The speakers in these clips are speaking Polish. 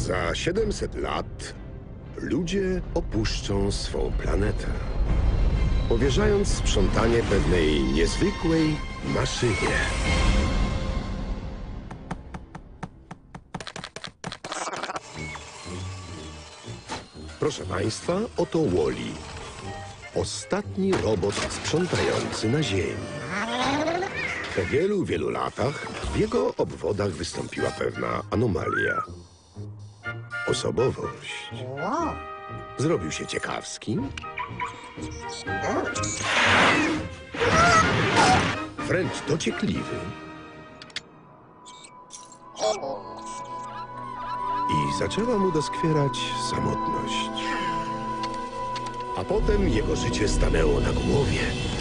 Za 700 lat ludzie opuszczą swą planetę, powierzając sprzątanie pewnej niezwykłej maszynie. Proszę Państwa, oto Wall-E. Ostatni robot sprzątający na Ziemi. Po wielu, wielu latach w jego obwodach wystąpiła pewna anomalia. Osobowość. Zrobił się ciekawski. Wręcz dociekliwy. I zaczęła mu doskwierać samotność. A potem jego życie stanęło na głowie.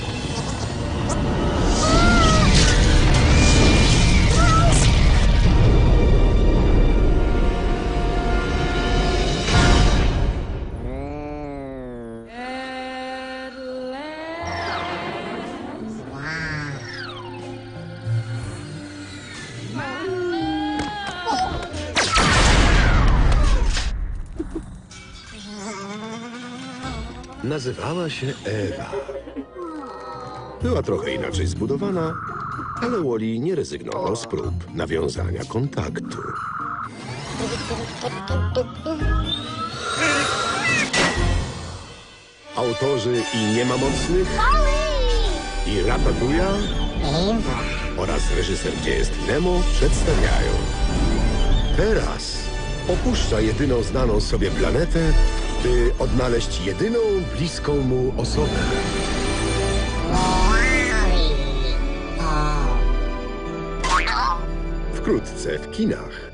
Nazywała się Ewa. Była trochę inaczej zbudowana, ale Wall-E nie rezygnował z prób nawiązania kontaktu. Autorzy i Nie ma mocnych, i Ratatouille oraz reżyser Gdzie jest Nemo przedstawiają. Teraz opuszcza jedyną znaną sobie planetę, by odnaleźć jedyną bliską mu osobę. Wkrótce w kinach.